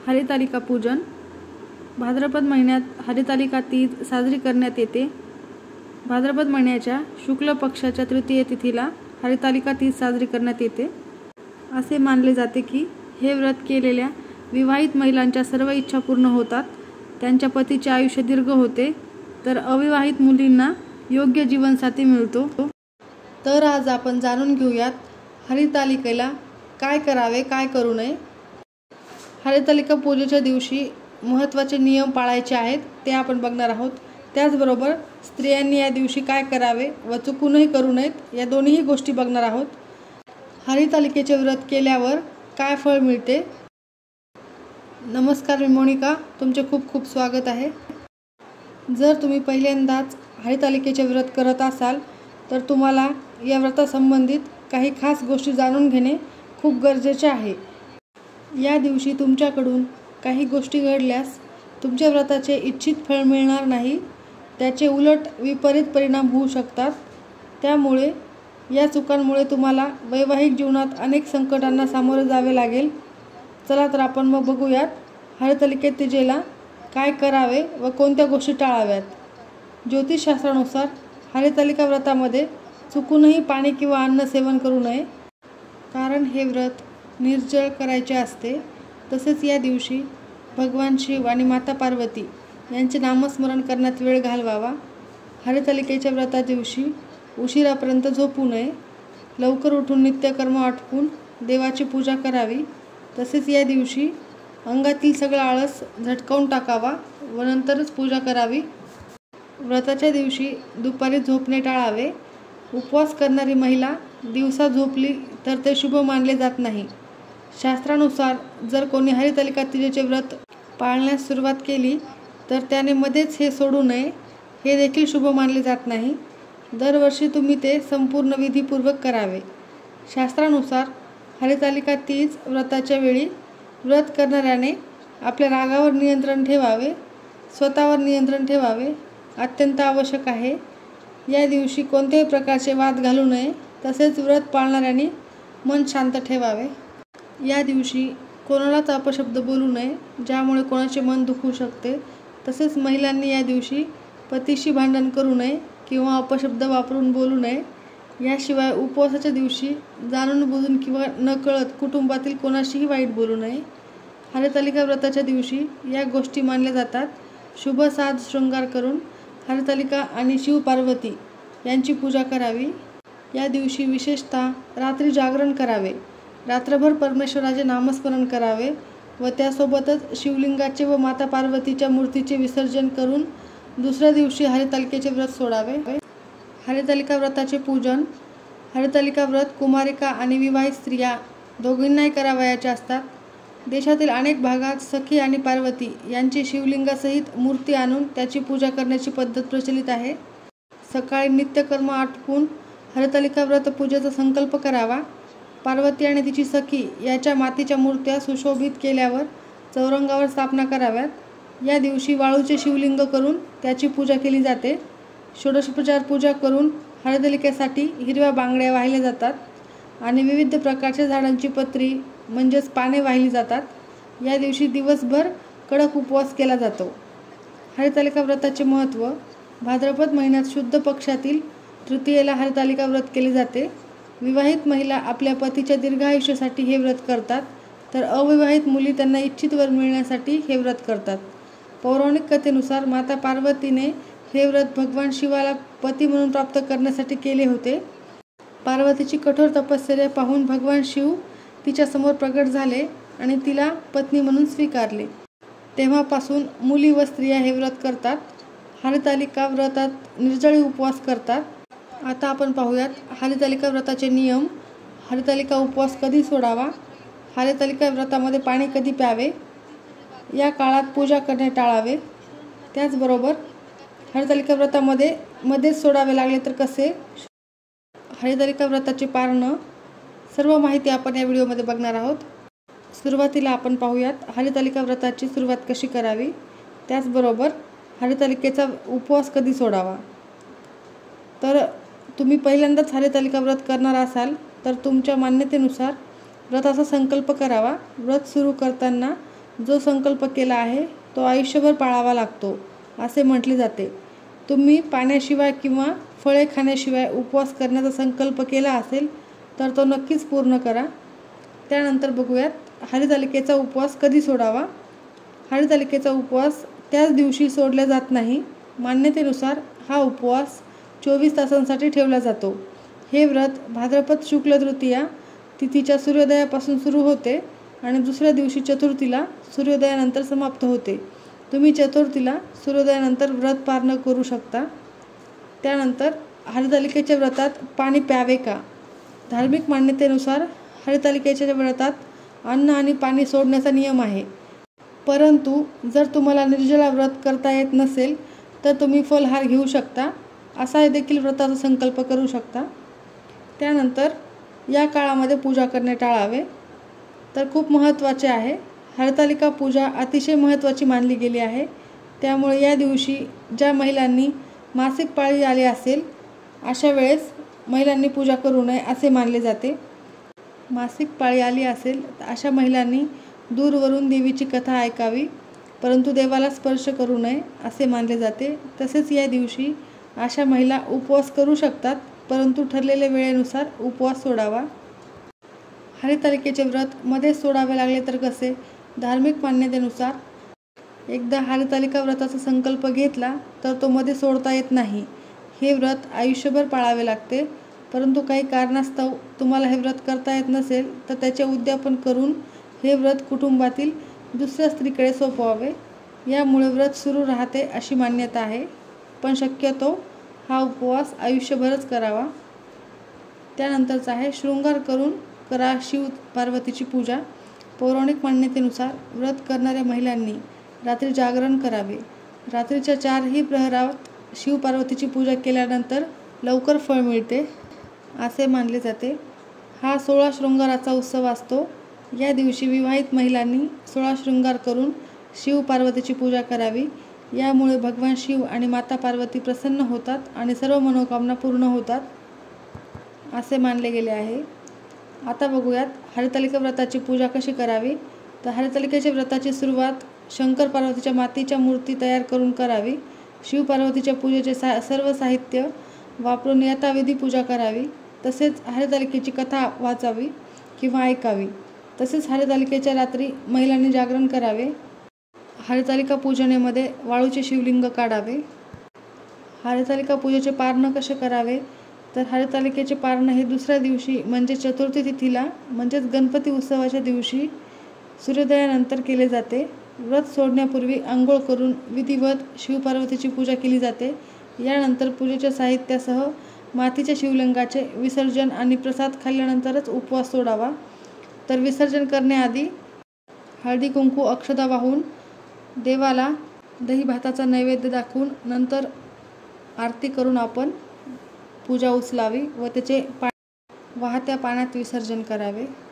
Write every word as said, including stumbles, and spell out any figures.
हरितालिका पूजन भाद्रपद महिन्यात हरितालिका तीज साजरी करण्यात येते। भाद्रपद महिन्याच्या शुक्ल पक्षाच्या तृतीय तिथीला हरितालिका तीज साजरी करण्यात येते। असे मानले जाते की हे व्रत केलेल्या विवाहित महिलांच्या सर्व इच्छा पूर्ण होतात, त्यांच्या पतीचे आयुष्य दीर्घ होते, तर अविवाहित मुलींना योग्य जीवनसाथी मिळतो। तर आज आपण जाणून घेऊयात हरितालिकेला काय करावे, काय करू नये। हरितालिका पूजेच्या दिवशी महत्त्वाचे नियम पाळायचे आहेत ते आपण बघणार आहोत। त्याचबरोबर स्त्रियांनी या दिवशी काय करावे व चुकूनही करू नयेत या दोन्ही गोष्टी बघणार आहोत। हरितालिकेचे व्रत केल्यावर काय फळ मिळते। नमस्कार, मी मोनिका, तुमचे खूप खूप स्वागत आहे। जर तुम्ही पहिल्यांदाच हरितालिकेचे व्रत करत असाल तर तुम्हाला या व्रतासंबंधित काही खास गोष्टी जाणून घेणे खूप गरजेचे आहे। या दिवशी तुमच्याकडून काही गोष्टी घडल्यास तुमच्या व्रताचे इच्छित फळ मिळणार नाही, त्याचे उलट विपरीत परिणाम होऊ शकतात। त्यामुळे या चुकांमुळे तुम्हाला वैवाहिक जीवनात अनेक संकटांना सामोरे जावे लागेल। चला तर आपण मग बघूयात हरितालिके तीजेला काय करावे व कोणत्या गोष्टी टाळाव्यात। ज्योतिषशास्त्रानुसार हरितालिका व्रतामध्ये चुकूनही पाणी किंवा अन्न सेवन करू नये, कारण हे व्रत निर्जळ करायचे असते। तसेच या दिवशी भगवान शिव आणि माता पार्वती यांचे नामस्मरण करण्यात वेळ घालवावा। हरितालिकेच्या व्रता दिवशी उशिरापर्यंत झोपू नये, लवकर उठून नित्यकर्म आटपून देवाची पूजा करावी। तसेच या दिवशी अंगातील सगळा आळस झटकावून टाकावा व नंतरच पूजा करावी। व्रताच्या दिवशी दुपारी झोपणे टाळावे। उपवास करणारी महिला दिवसा झोपली तर ते शुभ मानले जात नाही। शास्त्रानुसार जर कोणी हरितालिका तीजेचे व्रत पाळण्यास सुरुवात केली तर त्याने मध्येच हे सोडू नये, हे देखील शुभ मानले जात नाही। दरवर्षी तुम्ही ते संपूर्ण विधीपूर्वक करावे। शास्त्रानुसार हरितालिका तीज व्रताच्या वेळी व्रत करणाऱ्याने आपल्या रागावर नियंत्रण ठेवावे, स्वतःवर नियंत्रण ठेवावे, अत्यंत आवश्यक आहे। या दिवशी कोणत्याही प्रकारचे वाद घालू नये। तसेच व्रत पाळणाऱ्यांनी मन शांत ठेवावे। या दिवशी कोणालाच अपशब्द बोलू नये, ज्यामुळे कोणाचे मन दुखू शकते। तसेच महिलांनी या दिवशी पतीशी भांडण करू नये किंवा अपशब्द वापरून बोलू नये। याशिवाय उपवासाच्या दिवशी जाणून बुजून किंवा नकळत कुटुंबातील कोणाशीही वाईट बोलू नये। हरितालिका व्रताच्या दिवशी या गोष्टी मानल्या जातात। शुभ साज शृंगार करून हरितालिका आणि शिव पार्वती यांची पूजा करावी। या दिवशी विशेषतः रात्री जागरण करावे, रात्रभर परमेश्वराचे नामस्मरण करावे व त्यासोबतच शिवलिंगाचे व माता पार्वतीच्या मूर्तीचे विसर्जन करून दुसऱ्या दिवशी हरितालिकेचे व्रत सोडावे। हरितालिका व्रताचे पूजन हरितालिका व्रत कुमारिका आणि विवाहित स्त्रिया दोघींनाही करावयाचे असतात। देशातील अनेक भागात सखी आणि पार्वती यांची शिवलिंगासहित मूर्ती आणून त्याची पूजा करण्याची पद्धत प्रचलित आहे। सकाळी नित्यकर्म आटपून हरितालिका व्रत पूजेचा संकल्प करावा। पार्वती आणि तिची सखी याच्या मातीच्या मूर्त्या सुशोभित केल्यावर चौरंगावर स्थापना कराव्यात। या दिवशी वाळूचे शिवलिंग करून त्याची पूजा केली जाते। षोडशोपचार पूजा करून हरितालिकेसाठी हिरव्या बांगड्या वाहिल्या जातात आणि विविध प्रकारच्या झाडांची पत्री म्हणजेच पाने वाहिली जातात। या दिवशी दिवसभर कडक उपवास केला जातो। हरितालिका व्रताचे महत्त्व भाद्रपद महिन्यात शुद्ध पक्षातील तृतीयेला हरितालिका व्रत केले जाते। विवाहित महिला आपल्या पतीच्या दीर्घायुष्यासाठी हे व्रत करतात, तर अविवाहित मुली त्यांना इच्छित वर मिळण्यासाठी हे व्रत करतात। पौराणिक कथेनुसार माता पार्वतीने हे व्रत भगवान शिवाला पती म्हणून प्राप्त करण्यासाठी केले होते। पार्वतीची कठोर तपश्चर्या पाहून भगवान शिव तिच्या समोर प्रकट झाले आणि तिला पत्नी म्हणून स्वीकारले। तेव्हापासून मुली व स्त्रिया हे व्रत करतात। हरितालिका व्रतात निर्जळी उपवास करतात। आता आपण पाहूयात हरितालिका व्रताचे नियम। हरितालिका उपवास कधी सोडावा, हरितालिका व्रतामध्ये पाणी कधी प्यावे, या काळात पूजा करणे टाळावे। त्याचबरोबर हरितालिका व्रतामध्ये मध्येच सोडावे लागले तर कसे, हरितालिका व्रताचे पारणं, सर्व माहिती आपण या व्हिडिओमध्ये बघणार आहोत। सुरुवातीला आपण पाहूयात हरितालिका व्रताची सुरुवात कशी करावी, त्याचबरोबर हरितालिकेचा उपवास कधी सोडावा। तर तुम्ही पहिल्यांदाच हरितालिका व्रत करणार असाल तर तुमच्या मान्यतेनुसार व्रताचा संकल्प करावा। व्रत सुरू करताना जो संकल्प केला आहे तो आयुष्यभर पाळावा लागतो असे म्हटले जाते. तुम्ही पाण्याशिवाय किंवा फळे खाण्याशिवाय उपवास करण्याचा संकल्प केला असेल तर तो नक्कीच पूर्ण करा. त्यानंतर बघूयात हरितालिकेचा उपवास कधी सोडावा. हरितालिकेचा उपवास त्याच दिवशी सोडला जात नाही. मान्यतेनुसार हा उपवास चोवीस तासांसाठी ठेवला जातो. हे व्रत भाद्रपद शुक्ल तृतीया तिथीच्या सूर्योदयापासून सुरू होते आणि दुसऱ्या दिवशी चतुर्थीला सूर्योदयानंतर समाप्त होते. तुम्ही चतुर्थीला सूर्योदयानंतर व्रत पार न करू शकता. त्यानंतर हरितालिकेच्या व्रतात पाणी प्यावे का. धार्मिक मान्यतेनुसार हरितालिकेच्या व्रतात अन्न आणि पाणी सोडण्याचा नियम आहे. परंतु जर तुम्हाला निर्जला व्रत करता येत नसेल तर तुम्ही फलहार घेऊ शकता. असा देखील व्रताचा संकल्प करू शकता. त्यानंतर या काळामध्ये पूजा करणे टाळावे. तर खूप महत्त्वाचे आहे. हरितालिका पूजा अतिशय महत्त्वाची मानली गेली आहे. त्यामुळे या दिवशी ज्या महिलांनी मासिक पाळी आली असेल अशा वेळेस महिलांनी पूजा करू नये असे मानले जाते. मासिक पाळी आली असेल तर अशा महिलांनी दूरवरून देवीची कथा ऐकावी, परंतु देवाला स्पर्श करू नये असे मानले जाते. तसेच या दिवशी अशा महिला उपवास करू शकतात, परंतु ठरलेल्या वेळेनुसार उपवास सोडावा. हरितालिकेचे व्रत मध्ये सोडावे लागले तर कसे. धार्मिक मान्यतेनुसार एकदा हरितालिका व्रताचा संकल्प घेतला तर तो मध्ये सोडता येत नाही. हे व्रत आयुष्यभर पाळावे लागते. परंतु काही कारणास्तव तुम्हाला हे व्रत करता येत नसेल तर त्याचे उद्यापन करून हे व्रत कुटुंबातील दुसऱ्या स्त्रीकडे सोपवावे. यामुळे व्रत सुरू राहते अशी मान्यता आहे. पण शक्यतो हा उपवास आयुष्यभरच करावा. त्यानंतरचा आहे शृंगार करून करा शिव पार्वतीची पूजा. पौराणिक मान्यतेनुसार व्रत करणाऱ्या महिलांनी रात्री जागरण करावे. रात्रीच्या चारही प्रहरात शिव पार्वतीची पूजा केल्यानंतर लवकर फळ मिळते असे मानले जाते. हा सोळा शृंगाराचा उत्सव असतो. या दिवशी विवाहित महिलांनी सोळा शृंगार करून शिव पार्वतीची पूजा करावी. यामुळे भगवान शिव आणि माता पार्वती प्रसन्न होतात आणि सर्व मनोकामना पूर्ण होतात असे मानले गेले आहे. आता बघूयात हरितालिका व्रताची पूजा कशी करावी. तर हरितालिकेच्या व्रताची सुरुवात शंकर पार्वतीच्या मातीच्या मूर्ती तयार करून करावी. शिव पार्वतीच्या पूजेचे सा सर्व साहित्य वापरून यथाविधी पूजा करावी. तसेच हरितालिकेची कथा वाचावी किंवा ऐकावी. तसेच हरितालिकेच्या रात्री महिलांनी जागरण करावे. हरितालिका पूजनेमध्ये वाळूचे शिवलिंग काढावे. हरितालिका पूजेचे पारणं कसे करावे. तर हरितालिकेचे पारणं हे दुसऱ्या दिवशी म्हणजे चतुर्थी तिथीला म्हणजेच गणपती उत्सवाच्या दिवशी सूर्योदयानंतर केले जाते. व्रत सोडण्यापूर्वी आंघोळ करून विधिवत शिवपार्वतीची पूजा केली जाते. यानंतर पूजेच्या साहित्यासह मातीच्या शिवलिंगाचे विसर्जन आणि प्रसाद खाल्ल्यानंतरच उपवास सोडावा. तर विसर्जन करण्याआधी हळदी कुंकू अक्षता वाहून देवाला दही भाताचा नैवेद्य दाखवून नंतर आरती करून आपण पूजा उचलावी व त्याचे पा वाहत्या पाण्यात विसर्जन करावे.